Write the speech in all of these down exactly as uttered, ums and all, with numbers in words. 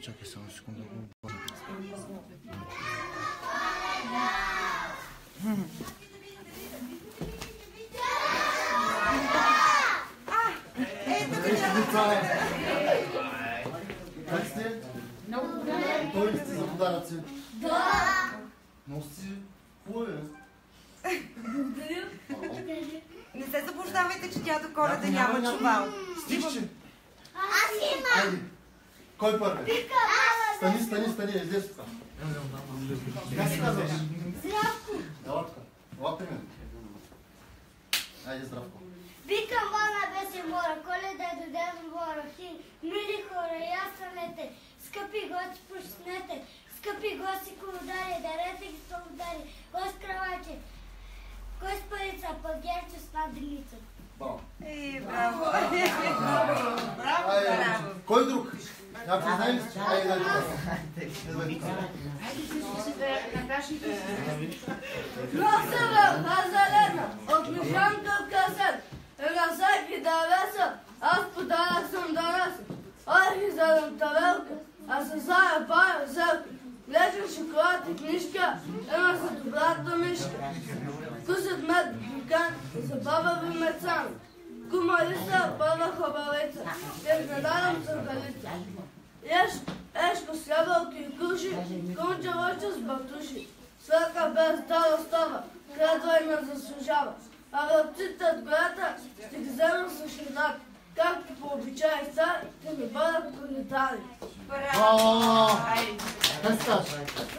Чакай само секунда. Как сте? Много добре. Готови ли сте за подаръци? Да. Но си хубави. Благодаря. Не се заблуждавайте, че дядо Коледа няма чувал. Стихче. Аз имам. Айде. Кой първи? Вика, Стани, стани, стани, излез тук. Как се казваш? Здравко. Елатка. Елате ми. Айде, здравко. Викам вана беше мора, Коледа е до дядо мора. Хи, мили хора, ястанете, скъпи гости, почнете, скъпи гости, колодари, дарете ги солодари, кой с кравачи, кой с парица, пък герче с наденица. Браво. Е, браво. Браво, Айде, браво. кой друг? Някой знае ли си? Айде, дай тук. Носова, хазалена, от мишанка късен, разайки да веса, аз подарък съм донесен. Ой, изядам тавелка, а се зая пая зелка. Лежа шоколад и книжка, има за добрата мишка. Вкусът мед, букан, за баба ви мецан. Кума листа, първа хубавица, як не дадам църкалица. Еш, ешко с ябълки и куши, конче лъча с батуши. Свърка без дала става, кредва и ме заслужава. А ръбците от гората ще ги взема с ширак. Както по обичай са, ще ми бъдат пролетали. Браво! Как се казваш?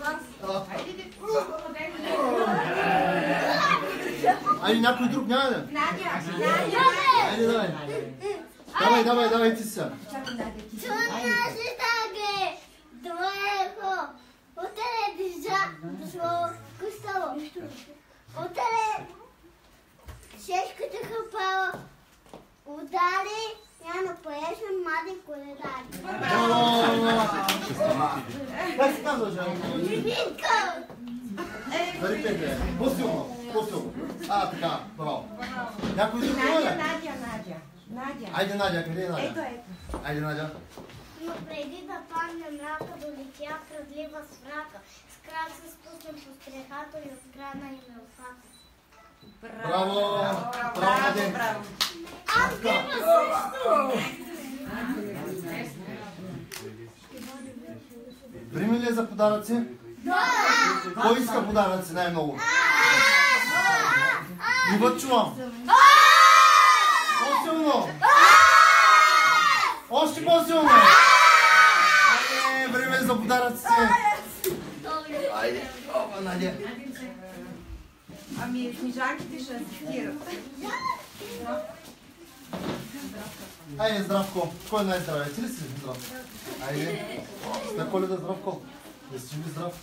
Айде, някой друг няма ли? Надя, Надя. Айде, давай. Давай, давай, давай ти сега. Чунашитаге, двоеко, утре дижа, дошло куставо. Утре шешката хапала, удари, няма поешна мади коледари. Как се казваш? Живинка! Дари пете. По-силно, по-силно. А, така, браво. Някой друг има ли? Надя, Надя, Надя. Надя. Айде, Надя, къде е Надя? Ето, ето. Айде, Надя. Но преди да падне мрака, долетя крадлива сврака. С крак се спуснем по стрехата и отграна им е устата. Браво! Браво, Надя! Браво. Аз има също! Време ли е за подаръци? Да! Кой иска подаръци най-много? Не бъд чувам. По-силно! Още по-силно! Айде, време е за подаръците! Айде, опа, Надя! Ами, книжанките ще асистират. Айде, здравко! Кой е най-здраве? Ти ли си здрав? Айде! На Коледа, здравко! Да си живи здрав!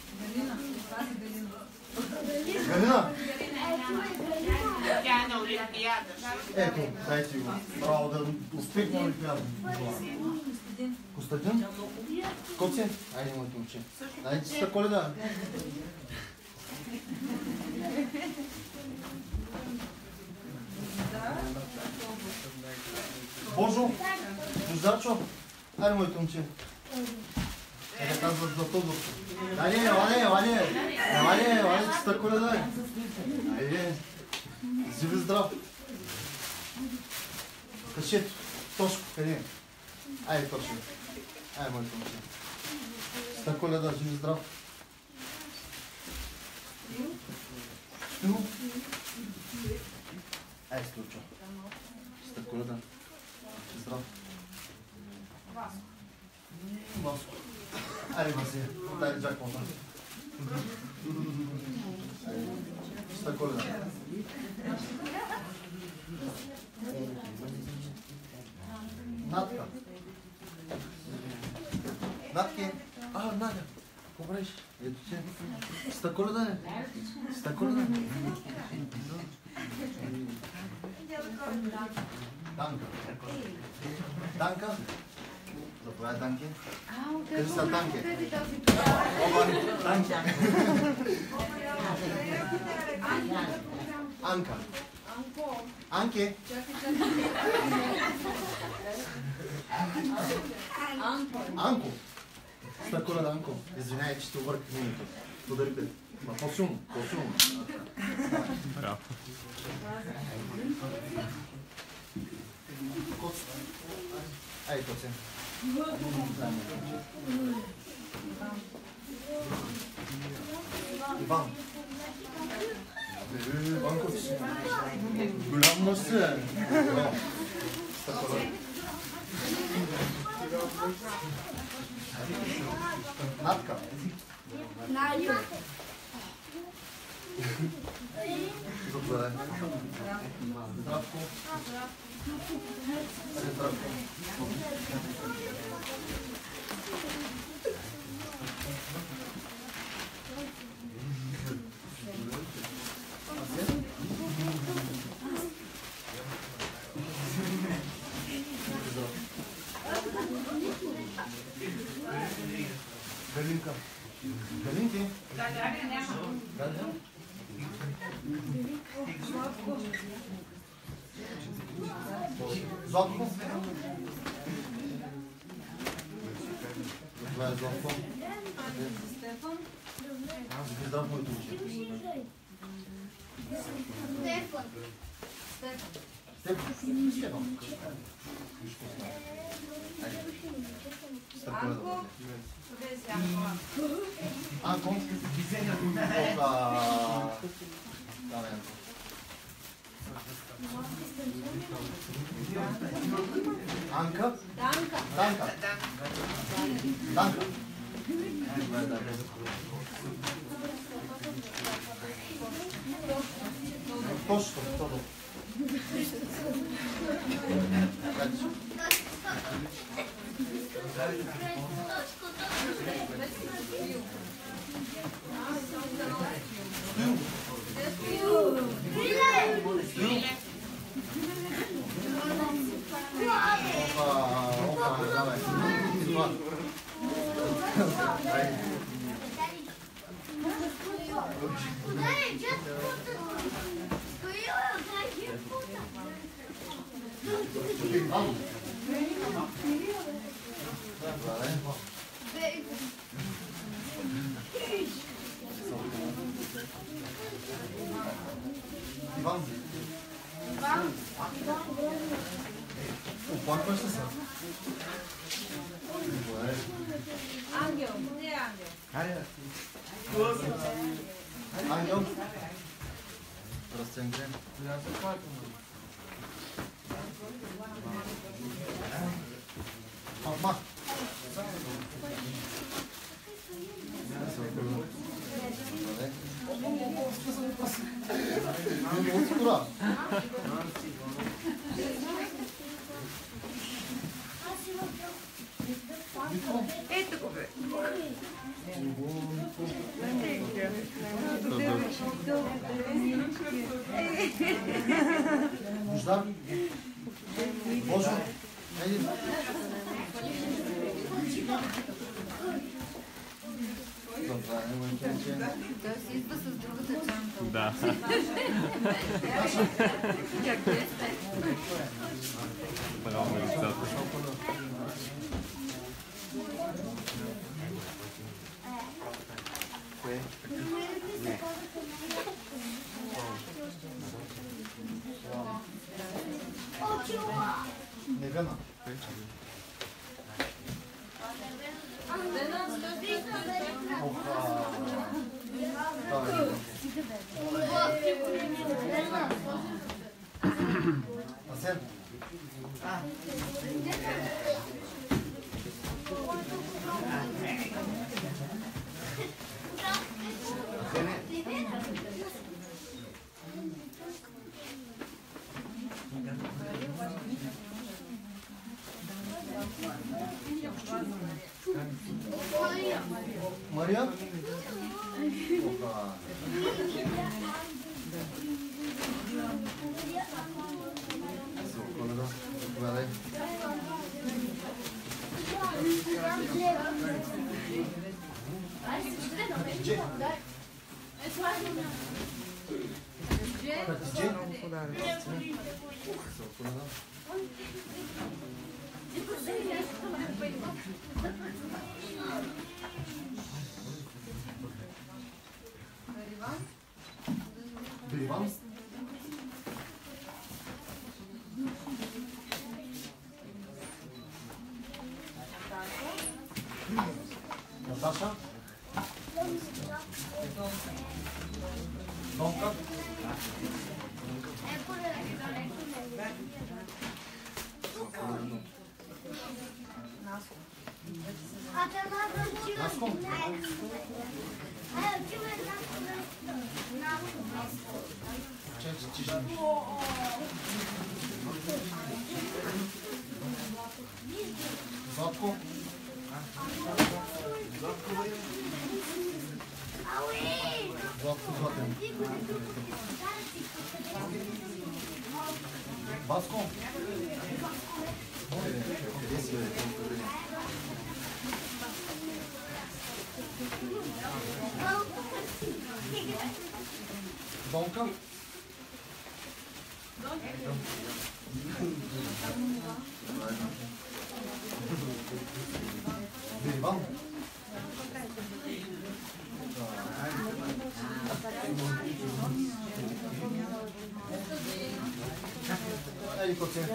Галина! Тя е на Олимпиада. Ето, дайте го. Браво, да успех на Олимпиада. Костадин? Колко си? Айде, моето момче. Най-чиста Коледа. Божо! Бождарчо! Айде, моето момче. Е, да казват за Тодор. Айде, Ване, Ване! Ване, Ване, чиста Коледа. Айде. Живи здрав! Качето, Тошко, къде е? Айде, Тошко. Айде, моето момче. Чиста Коледа, живи здрав! Стило? Айде, Стилчо. Чиста Коледа. Здрав! Васко. Айде, Васия. Дай джакпота. Айде. Чиста Коледа. Натка. Натки. А, Надя. Какво правиш? Ето че. Чиста Коледа е. Чиста Коледа. Данка. Данка. Заповядай, Данки. Кажи са Данки. Данки. Анка. Анке. Анко. Стъкола, Данко. Извинявай, че те обърках минуто. Подарите. Ма по-силно, по-силно. Браво. Коц. Ай, коце. Иван. Иван Коц. Голям мъж си е. Стъкола. Натка. Надю. Добре. Здравко. Здравко. Галинка. Галинки? Да, да, няма. Галинка? Златко? Това е Златко. Стефан. Вие здрав моето учи. Стефан. Стефан. Стефан. Стефан. Анко. Къде си Анко? Анко? От... Да, не. Анка? Данка. Данка. Данка. Точно, точно. Опа, опа, давай. Иван. Иван. Оплакваш ли се? Добре. Ангел. Не е Ангел. Ангел. Растен крем. Мама. От скоро. Ето го бе. Бождар. Божо. Хайде. Добре, не му кенче. Той си идва с другата чанта. Да. Как е сте? Браво, децата. Кое? Не. Невена. Оха. Давай. Асен. Мария? Опа. Коледа, заповядай. Хатидже. Хатидже? Коледа. Иван. Наташа. Донка. Наско. Чече, тише. Златко. Златко, Златен. Баско. Донка. Иван. Ей, коце.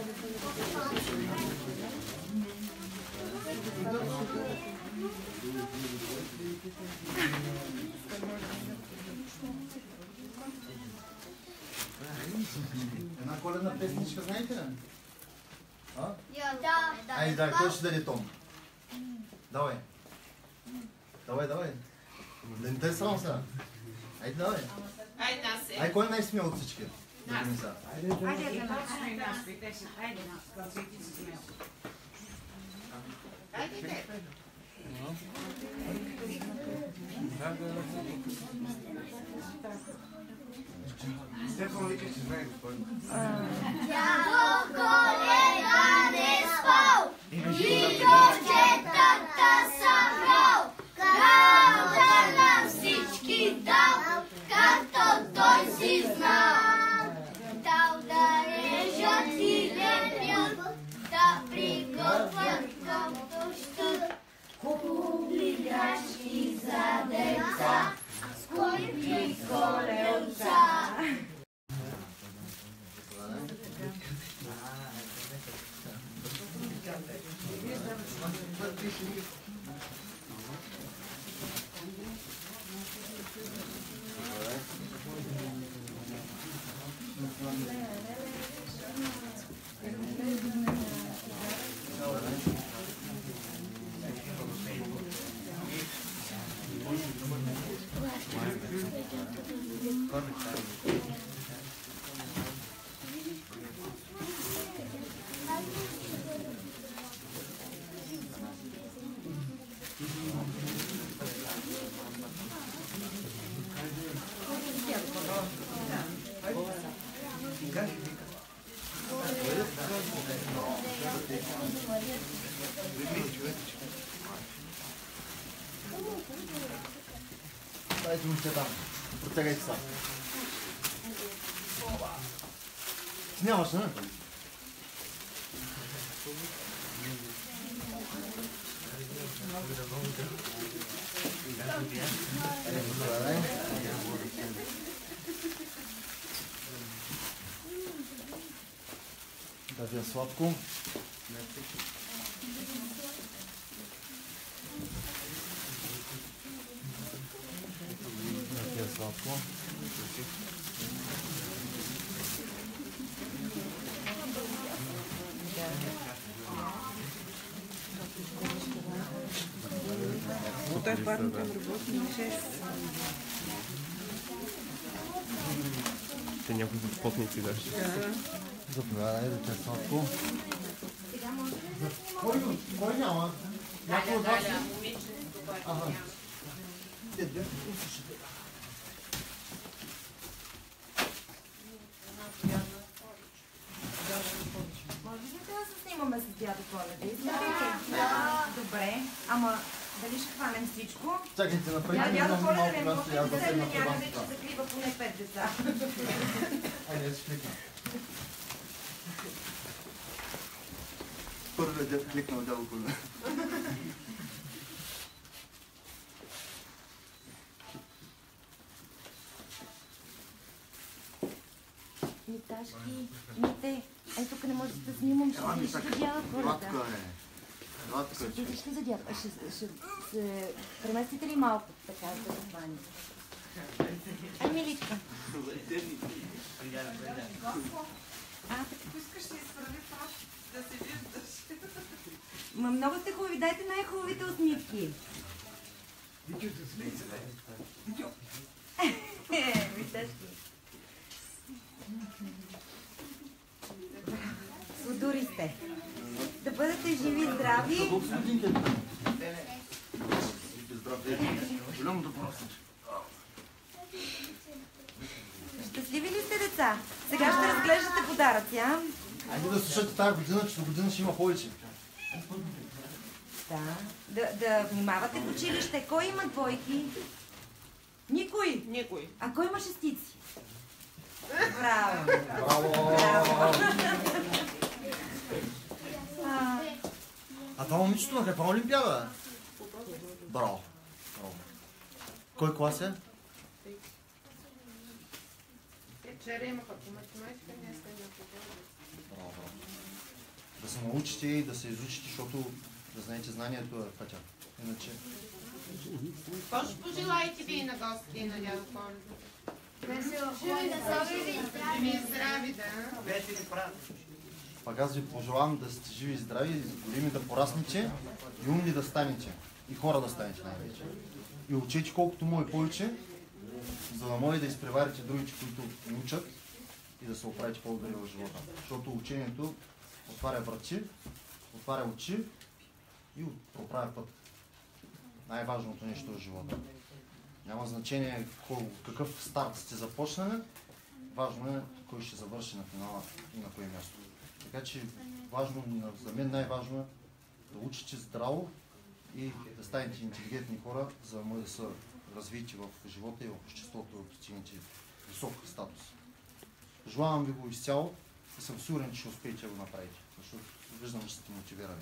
Една коледна песничка знаете ли? А? Да. Айде, да, кой ще даде тон? Давай. Давай, давай. Да не те срам сега. Айде, давай. Айде, нас е. Ай, кой е най-смел от всички? Нас. Айде да почне нас. Айде нас, като си ти си смел. Айде, те. Стефан вика, че знае господин. Дядо Коледа не спал и прочетата събрал. Карта на всички дал, както той си знал. Дал да режат и лепят, да приготвят както щат. Хубави играчки за деца, скъпи колелца. Дайте момчета, протягайте са. Ти нямаш, не? Да ви е сладко. Да ви е сладко. Той е парно към работи на шест. Те някои потници даже. Заповядай, да ти е сладко. Кой, кой няма? Някой от вас? Галя, момичето, което Ага. няма. Дед, Може ли да се снимаме с дядо Коледа? Добре, ама дали ще хванем всичко? чакайте, направите Дядо ми много Коледа малко не място може и аз да да седне седна в някъде, че банката. закрива поне пет деца. Айде, аз ще кликна. Първият дед кликнал дядо Коледа. Миташки, Мите, ей тук не можеш да снимам, ще видиш за дява хората. Гладко е. Гладко Ще е. видиш ли за дява? Ще, ще се преместите ли малко, така да го хвани? Ай, миличка. А, Ако искаш да изправи просто да се виждаш. ма много сте хубави, дайте най-хубавите усмивки. Миташки. Сладури сте. Да бъдете живи и здрави. Колко са годинки? Здравей. Голямо да пораснеш. Щастливи ли сте, деца? Сега ще разглеждате подаръци, а? Айде да слушате тази година, че до година ще има повече. Да. Да, да внимавате в училище. Кой има двойки? Никой. Никой. А кой има шестици? Браво. Браво! А, А това момичето на каква олимпиада? Браво! Браво! Кой клас е? Вчера имаха по математика, днес имаха. Браво, браво. Да се научите и да се изучите, защото да знаете знанието е пътя. Иначе... Какво ще пожелаете вие на гостите и на дядо Коледа? Живи и здрави, да. Пак аз ви пожелавам да сте живи и здрави, големи да пораснете и умни да станете. И хора да станете най-вече. И учете колкото му е повече, за да може да изпреварите другите, които ни учат и да се оправите по-добре в живота. Защото учението отваря врати, отваря очи и проправя път. Най-важното нещо в живота. Няма значение какъв старт сте започнали, важно е кой ще завърши на финала и на кое място. Така че важно, за мен най-важно е да учите здраво и да станете интелигентни хора, за да може да се развити в живота и в обществото, да постигнете висок статус. Желавам ви го изцяло и съм сигурен, че ще успеете да го направите, защото виждам, че сте мотивирани.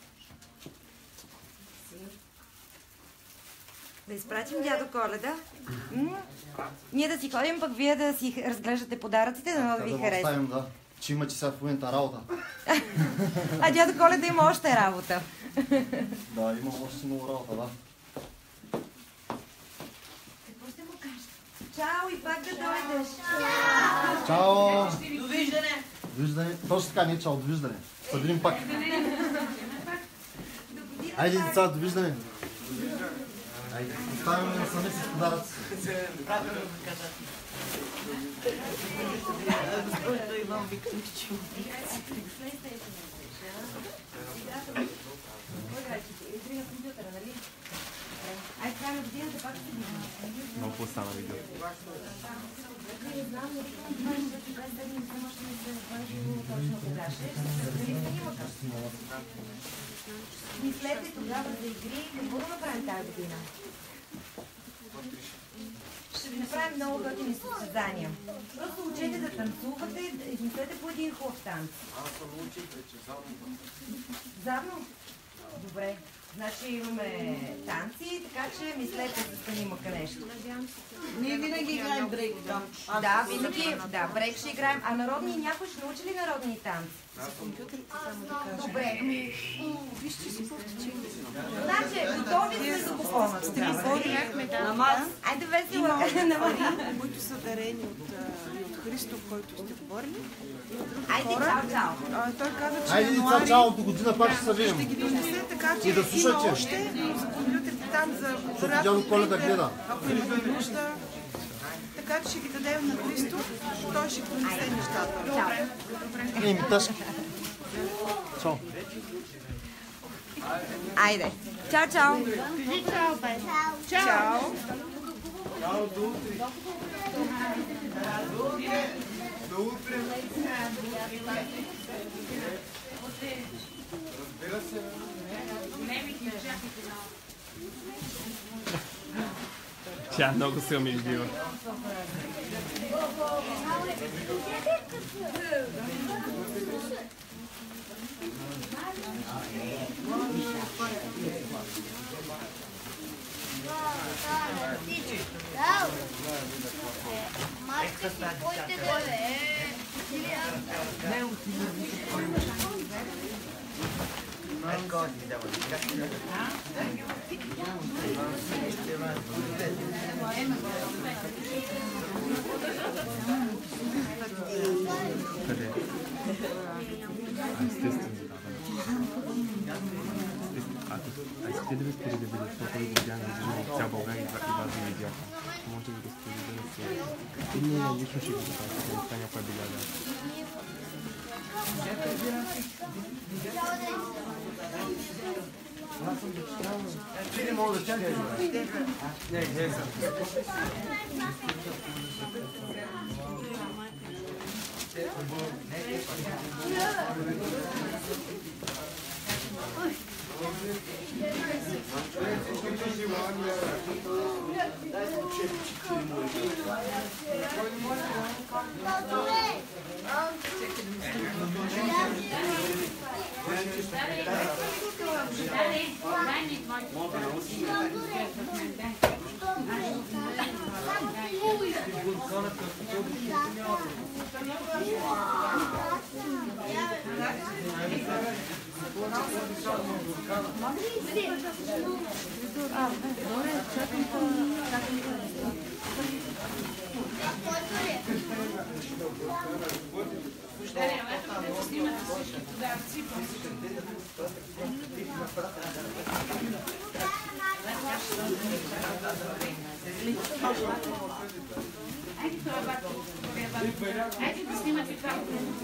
да изпратим дядо Коледа. М? Ние да си ходим, пък вие да си разглеждате подаръците, да много ви Да го хареса. оставим, да. Че имате сега в момента работа. А дядо Коледа има още работа. Да, имам още много работа, да. Какво ще му кажеш? Чао и пак да дойдеш. Чао! Довиждане! Довиждане. Точно така, не чао, довиждане. Съдрим пак. Айде, деца, довиждане. Айде, оставяме сами с подаръци. Ай, край на годината пак се видим. Много по-стана видео. Не знам, но това ще ти без седмица, може да се важи точно кога ще. Ще се разделим снимъка. Мислете тогава за игри, какво да направим тази година? Ще ви направим много готини състезания. Просто учете да танцувате и измислете по един хубав танц. Аз съм учил вече, задно. Задно? Добре. Значи имаме танци, така че мислете за снимъка нещо. Ние винаги играем брейк, да. Да, винаги, да, брейк ще играем. А народни, някой ще научи ли народни танци? Добре. Вижте си повтичи. Значи, готови сме за купона. Намаз. Айде весело. Които са дарени от, а, и от Христо, който сте говорили. Айде, чао, чао. А, той каза, че Айде, деца, януари чао, до година пак ще се ще видим. ги донесе, така че И да слушате. има още за компютрите там за дядо Коледа гледа. ако имате нужда. Така че ще ги дадем на Христо, той ще донесе нещата. Ей, ми тъжки. Чао. Айде. Чао, чао. Чао! До утре. Разбира се. Тя много се умиждива. Майка си, кой те бе? Къде? А, естествено, да. А, а искате да ви споделя видео, защото ви видях в цяла България и вас ви видяха. Може да ви го споделя да се... И ние лично ще го запазим, да остане някоя биляда. Ти не мога да чакаш, бе. Не, не съм. Хайде да снимате това.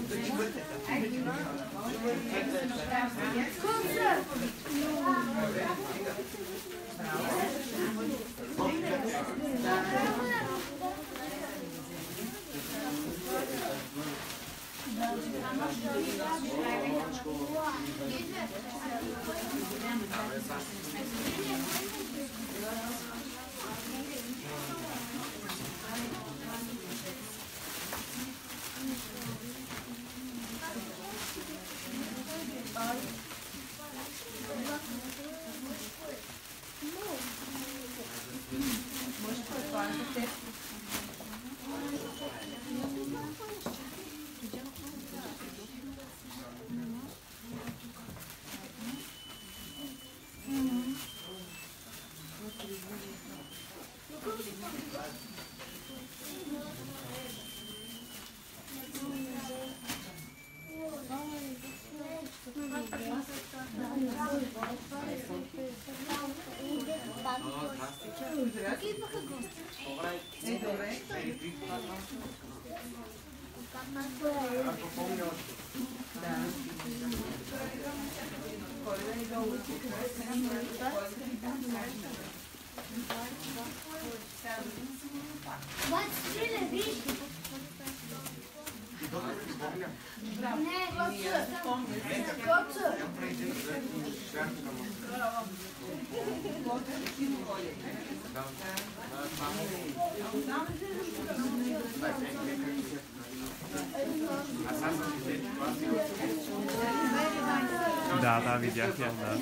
Да, да, видях я, да.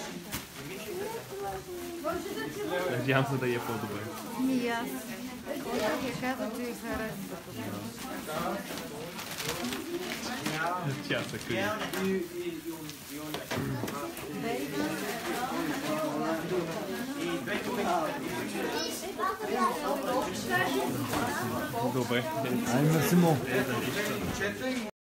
Надявам се да е по-добре. И аз. Я казвам, че ви харесва. Тя се крие. Добре. Ай, мерси много.